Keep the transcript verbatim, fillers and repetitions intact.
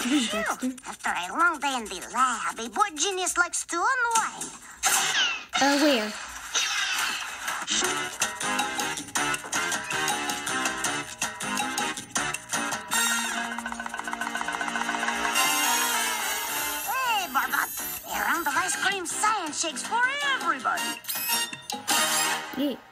Phew, after a long day in the lab, a boy genius likes to unwind. Uh, where? Hey, Barbot, a round of ice cream science shakes for everybody. Yeah.